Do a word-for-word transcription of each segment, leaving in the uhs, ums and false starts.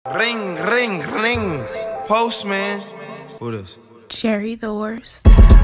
Ring, ring, ring. Postman. Who this? Jerry the worst.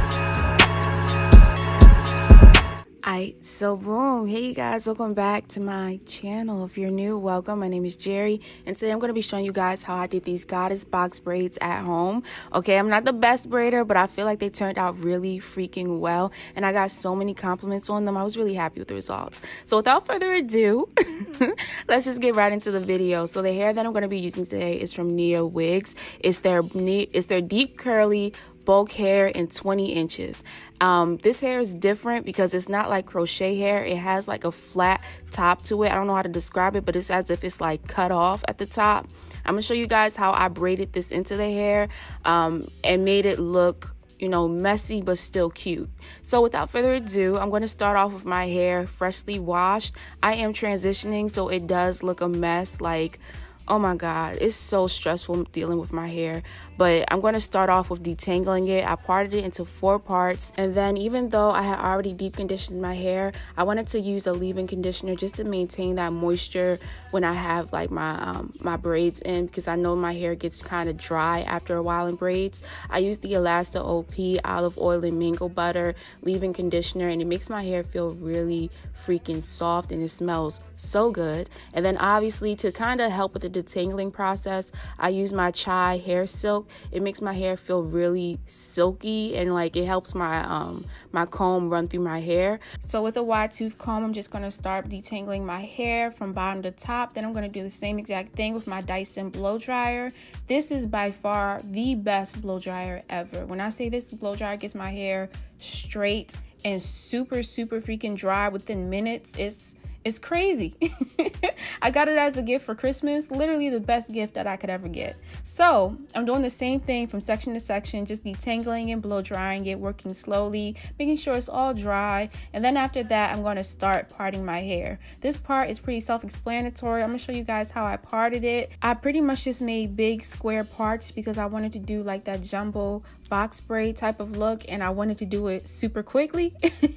Alright, so boom, hey you guys, welcome back to my channel. If you're new, welcome. My name is Jerry, and today I'm going to be showing you guys how I did these goddess box braids at home. Okay, I'm not the best braider, but I feel like they turned out really freaking well, and I got so many compliments on them. I was really happy with the results. So without further ado, let's just get right into the video. So the hair that I'm going to be using today is from Nia Wigs. It's their it's their deep curly bulk hair in twenty inches. Um, this hair is different because it's not like crochet hair. It has like a flat top to it. I don't know how to describe it, but it's as if it's like cut off at the top. I'm gonna show you guys how I braided this into the hair um, and made it look, you know, messy but still cute. So without further ado, I'm going to start off with my hair freshly washed. I am transitioning, so it does look a mess. Like, oh my god, it's so stressful dealing with my hair. But I'm going to start off with detangling it. I parted it into four parts, and then even though I had already deep conditioned my hair, I wanted to use a leave-in conditioner just to maintain that moisture when I have like my um, my braids in, because I know my hair gets kind of dry after a while in braids. I use the Elasta O P olive oil and mango butter leave-in conditioner, and it makes my hair feel really freaking soft, and it smells so good. And then obviously, to kind of help with the detangling process, I use my Chai hair silk. It makes my hair feel really silky, and like it helps my um my comb run through my hair. So with a wide tooth comb, I'm just going to start detangling my hair from bottom to top. Then I'm going to do the same exact thing with my Dyson blow dryer. This is by far the best blow dryer ever. When I say this blow dryer gets my hair straight and super super freaking dry within minutes, it's It's crazy. I got it as a gift for Christmas. Literally the best gift that I could ever get. So I'm doing the same thing from section to section, just detangling and blow drying it, working slowly, making sure it's all dry. And then after that, I'm going to start parting my hair. This part is pretty self-explanatory. I'm going to show you guys how I parted it. I pretty much just made big square parts because I wanted to do like that jumbo box braid type of look, and I wanted to do it super quickly.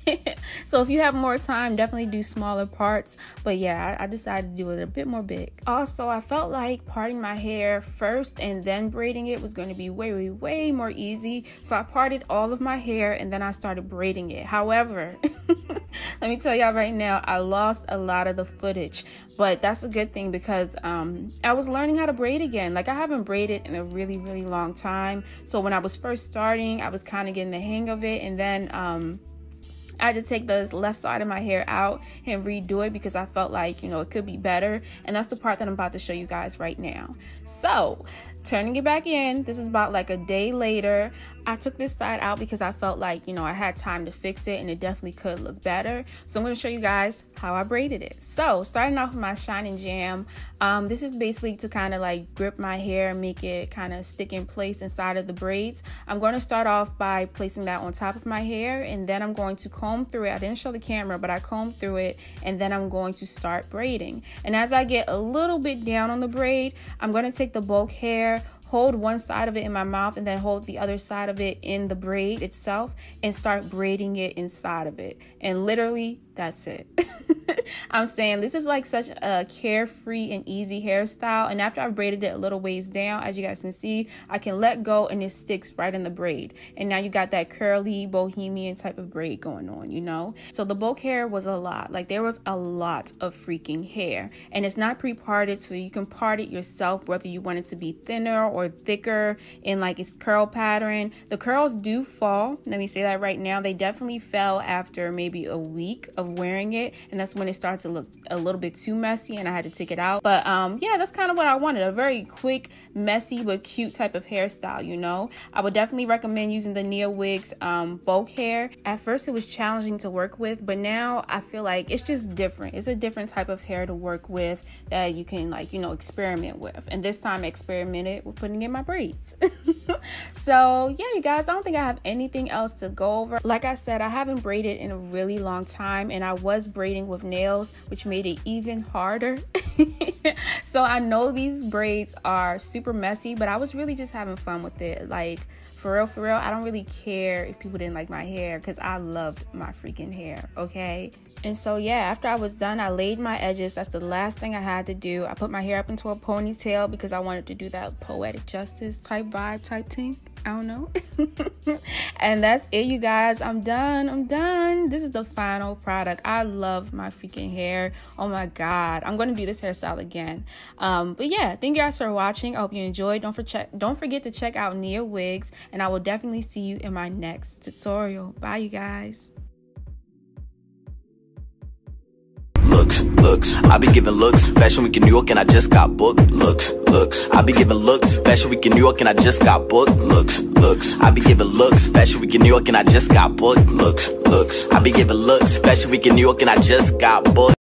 So if you have more time, definitely do smaller parts. But yeah, I decided to do it a bit more big. Also, I felt like parting my hair first and then braiding it was going to be way, way, way more easy. So I parted all of my hair and then I started braiding it. However, let me tell y'all right now, I lost a lot of the footage. But that's a good thing because um, I was learning how to braid again. Like, I haven't braided in a really, really long time. So when I was first starting, I was kind of getting the hang of it. And then um, I had to take the left side of my hair out and redo it because I felt like, you know, it could be better. And that's the part that I'm about to show you guys right now. So turning it back in, this is about like a day later. I took this side out because I felt like, you know, I had time to fix it and it definitely could look better. So I'm going to show you guys how I braided it. So starting off with my Shine Jam, um, this is basically to kind of like grip my hair and make it kind of stick in place inside of the braids. I'm going to start off by placing that on top of my hair, and then I'm going to comb through it. I didn't show the camera, but I combed through it, and then I'm going to start braiding. And as I get a little bit down on the braid, I'm going to take the bulk hair, hold one side of it in my mouth, and then hold the other side of it in the braid itself and start braiding it inside of it. And literally, that's it. I'm saying this is like such a carefree and easy hairstyle. And after I've braided it a little ways down, as you guys can see, I can let go and it sticks right in the braid. And now you got that curly bohemian type of braid going on, you know? So the bulk hair was a lot. Like, there was a lot of freaking hair. And it's not pre-parted, so you can part it yourself, whether you want it to be thinner or thicker in like its curl pattern. The curls do fall. Let me say that right now. They definitely fell after maybe a week of wearing it. And that's when it started to look a little bit too messy and I had to take it out. But um yeah, that's kind of what I wanted, a very quick, messy but cute type of hairstyle, you know. I would definitely recommend using the Nia Wigs um bulk hair. At first it was challenging to work with, but now I feel like it's just different. It's a different type of hair to work with that you can, like, you know, experiment with. And this time I experimented with putting in my braids. So yeah, you guys, I don't think I have anything else to go over. Like I said, I haven't braided in a really long time, and I was braiding with nails, which made it even harder. So I know these braids are super messy, but I was really just having fun with it. Like, for real, for real, I don't really care if people didn't like my hair because I loved my freaking hair, okay? And so, yeah, after I was done, I laid my edges. That's the last thing I had to do. I put my hair up into a ponytail because I wanted to do that poetic justice type vibe type thing. I don't know. And that's it, you guys. I'm done. I'm done. This is the final product. I love my freaking hair. Oh my God. I'm going to do this hairstyle again. Um, but yeah, thank you guys for watching. I hope you enjoyed. Don't, for check, don't forget to check out Nia Wigs, and I will definitely see you in my next tutorial. Bye, you guys. Looks, looks, I be giving looks, Fashion Week in New York and I just got booked. Looks, looks, I be giving looks, Fashion Week in New York and I just got booked. Looks, looks, I be giving looks, Fashion Week in New York and I just got booked. Looks, looks, I be giving looks, Fashion Week in New York and I just got booked.